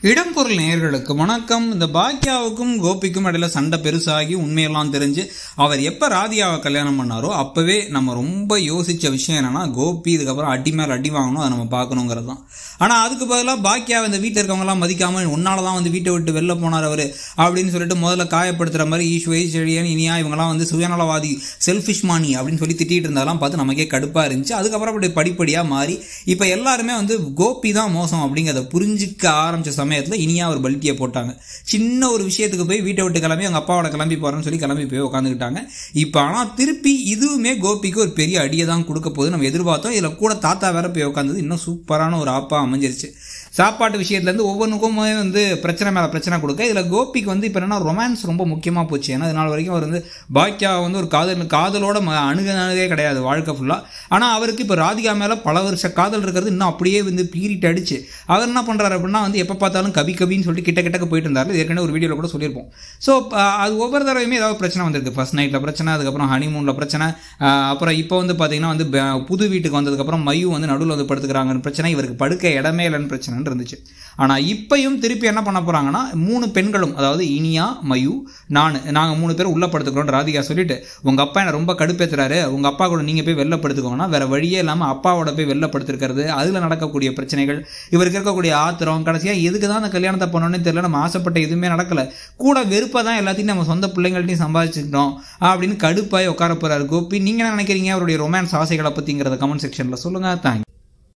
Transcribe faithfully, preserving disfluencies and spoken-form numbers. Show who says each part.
Speaker 1: இடம்பொருள் நேயர்களுக்கு வணக்கம். இந்த பாக்கியாவுக்கும் கோபிக்கும் இடையில சண்டை பெருசாகி உண்மையெல்லாம் தெரிஞ்சு அவர் எப்ப ராதியாவை கல்யாணம் பண்ணாரோ அப்பவே நம்ம ரொம்ப யோசிச்ச விஷயம் என்னன்னா, கோபி இதுக்கப்புறம் அடி மேல அடி வாங்கணும், அதை நம்ம பார்க்கணுங்கிறது தான். ஆனா அதுக்கு பதிலாக பாக்கியாவை இந்த வீட்டில் இருக்கவங்க எல்லாம் மதிக்காம உன்னாலதான் வந்து வீட்டை விட்டு வெளில போனார் அவரு அப்படின்னு சொல்லிட்டு முதல்ல காயப்படுத்துற மாதிரி ஈஸ்வரி செழியன் இனியா இவங்கெல்லாம் வந்து சுயநலவாதி செல்ஃபிஷ் மானி அப்படின்னு சொல்லி திட்டிட்டு இருந்தாலும் பார்த்து நமக்கே கடுப்பா இருந்துச்சு. அதுக்கப்புறம் அப்படி படிப்படியா மாறி இப்ப எல்லாருமே வந்து கோபி தான் மோசம் அப்படிங்கிறத புரிஞ்சுக்க ஆரம்பிச்ச சமயத்துல இனியா ஒரு பல்ட்டியை போட்டாங்க. சின்ன ஒரு விஷயத்துக்கு போய் வீட்டை விட்டு கிளம்பி அவங்க அப்பாவோட கிளம்பி போறேன்னு சொல்லி கிளம்பி போய் உட்காந்துக்கிட்டாங்க. இப்ப ஆனா திருப்பி இதுவுமே கோபிக்கு ஒரு பெரிய அடியை தான் கொடுக்க போகுது நம்ம எதிர்பார்த்தோம். இதுல கூட தாத்தா வேற போய் உட்காந்தது இன்னும் சூப்பரான ஒரு ஆப்பா அமைஞ்சிருச்சு. சாப்பாட்டு விஷயத்துல இருந்து ஒவ்வொன்றுக்குமே வந்து பிரச்சனை மேல பிரச்சனை கொடுக்க இதுல கோபிக்கு வந்து இப்ப என்னன்னா ரொமான்ஸ் ரொம்ப முக்கியமா போச்சு. ஏன்னா இதனால வரைக்கும் அவர் வந்து பாக்கியா வந்து ஒரு காதல் காதலோட அணுகுனதே கிடையாது வாழ்க்கை ஃபுல்லா. ஆனா அவருக்கு இப்ப ராதிகா மேல பல வருஷ காதல் இருக்கிறது இன்னும் அப்படியே வந்து பீரிட்டு அடிச்சு அவர் என்ன பண்றாரு அப்படின்னா வந்து எப்ப பார்த்தாலும் கவி கவின்னு சொல்லிட்டு கிட்ட கிட்டக்க போயிட்டு இருந்தாரு. ஏற்கனவே ஒரு வீடியோல கூட சொல்லியிருப்போம். ஸோ அது ஒவ்வொரு தடவையுமே ஏதாவது பிரச்சனை வந்திருக்கு. ஃபர்ஸ்ட் நைட்ல பிரச்சனை, அதுக்கப்புறம் ஹனிமூன்ல பிரச்சனை, அப்புறம் இப்போ வந்து பாத்தீங்கன்னா வந்து புது வீட்டுக்கு வந்ததுக்கு அப்புறம் மையூ வந்து நடுவில் வந்து படுத்துக்கிறாங்கன்னு பிரச்சனை, இவருக்கு படுக்க இடமே இல்லைன்னு பிரச்சனை இருந்துச்சு. ஆனா இப்பயும் திருப்பி என்ன பண்ண போறாங்கன்னா, மூணு பெண்களும் அதாவது இனியா, மயூ, நான் நாங்க மூணு பேர் உள்ள படுத்துக்கிறோம் ராதிகா சொல்லிட்டு, உங்க அப்பா என்ன ரொம்ப கடுப்பேத்துறாரு, உங்க அப்பா கூட நீங்க போய் வெளில படுத்துக்கோங்கன்னா வேற வழியே இல்லாம அப்பாவோட போய் வெளில படுத்திருக்கிறது, அதுல நடக்கக்கூடிய பிரச்சனைகள், இவருக்கு இருக்கக்கூடிய ஆத்திரம், கடைசியா எதுக்குதான் அந்த கல்யாணத்தை பண்ணணும்னு தெரியல, நம்ம ஆசைப்பட்ட எதுவுமே நடக்கல, கூட வெறுப்பா தான் எல்லாத்தையும் நம்ம சொந்த பிள்ளைங்கள்ட்டையும் சம்பாதிச்சுக்கிட்டோம் அப்படின்னு கடுப்பாய் உட்கார போறாரு கோபி. நீங்க என்ன நினைக்கிறீங்க அவருடைய ரொமான்ஸ் ஆசைகளை பத்திங்கிறத கமெண்ட் செக்ஷன்ல சொல்லுங்க. தேங்க்யூ.